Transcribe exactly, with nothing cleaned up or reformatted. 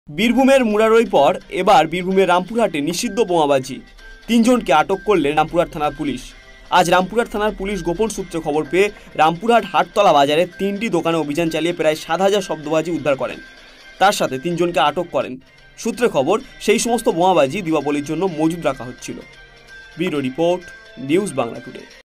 বীরভূমের মুরারই পর এবার বীরভূমের রামপুরহাটে নিষিদ্ধ বোমাবাজি, তিনজনকে আটক করলেন রামপুরহাট থানার পুলিশ। আজ রামপুরহাট থানার পুলিশ গোপন সূত্রে খবর পেয়ে রামপুরহাট হাটতলা বাজারে তিনটি দোকানে অভিযান চালিয়ে প্রায় সাত হাজার শব্দবাজি উদ্ধার করেন। তার সাথে তিনজনকে আটক করেন। সূত্রে খবর, সেই সমস্ত বোমাবাজি দীপাবলির জন্য মজুদ রাখা হচ্ছিল। Bureau report, news Bangla today.